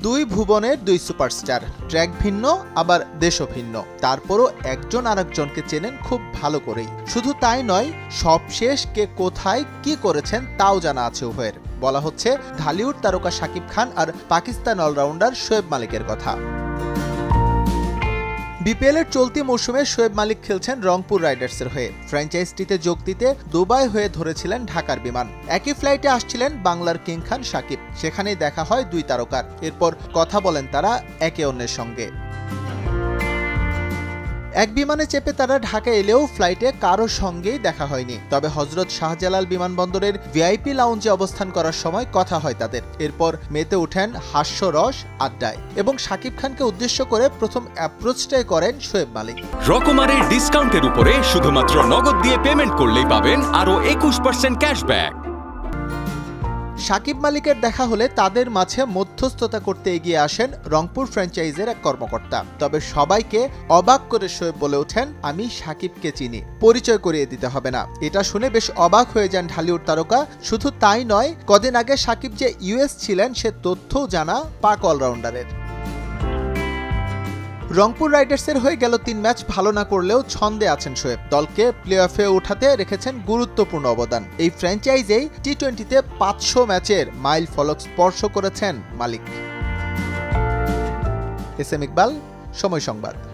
দুই ভুবনের দুই superstar, track ভিন্ন আবার দেশও ভিন্ন, তারপরও একজন আরেকজনকে চেনেন খুব ভালো করেই। শুধু তাই নয়, সবশেষ কে কোথায় কি করেছেন তাও জানা আছে উভয়ের। বলা হচ্ছে ঢালিউড তারকা শাকিব খান আর পাকিস্তান অলরাউন্ডার শোয়েব মালিকের কথা। বিপিএলের চলতি মৌসুমে শোয়েব মালিক খেলছেন রংপুর রাইডার্সের হয়ে। ফ্র্যাঞ্চাইজিটিতে যোগ দিতে দুবাই হয়ে ধরেছিলেন ঢাকার বিমান। একই ফ্লাইটে আসছিলেন বাংলার কিং খান শাকিব। সেখানেই দেখা হয় দুই তারকার। এরপর কথা বলেন তারা একে অন্যের সঙ্গে। এক বিমানে চেপে তারা ঢাকা এলেও ফ্লাইটে কারো সঙ্গেই দেখা হয়নি। তবে হযরত শাহজালাল বিমানবন্দরের ভিআইপি লাউঞ্জে অবস্থান করার সময় কথা হয় তাদের। এরপর মেতে ওঠেন হাস্যরস আড্ডায় এবং শাকিব খানকে উদ্দেশ্য করে প্রথম অ্যাপ্রোচটাই করেন শোয়েব মালিক। রকমারের ডিসকাউন্টের উপরে শুধুমাত্র নগদ দিয়ে পেমেন্ট করলেই পাবেন আরো 21% ক্যাশব্যাক। শাকিব মালিকের দেখা হলে তাদের মাঝে মধ্যস্থতা করতে এগিয়ে আসেন রংপুর ফ্র্যাঞ্চাইজের এক কর্মকর্তা। তবে সবাইকে অবাক করে শোয়েব বলে ওঠেন, আমি শাকিবকে চিনি, পরিচয় করিয়ে দিতে হবে না। এটা শুনে বেশ অবাক হয়ে যান ঢালিউড তারকা। শুধু তাই নয়, কদিন আগে শাকিব যে ইউএস ছিলেন সে তথ্যও জানা পাক অলরাউন্ডারের। রংপুর রাইডার্সের হয়ে গেল 3 ম্যাচ ভালো না করলেও ছন্দে আছেন শোয়েব। দলকে প্লে অফে ওঠাতে রেখেছেন গুরুত্বপূর্ণ অবদান। এই ফ্র্যাঞ্চাইজেই টি-20তে 500 ম্যাচের মাইল ফলক স্পর্শ করেছেন মালিক। এস এম ইকবাল, সময় সংবাদ।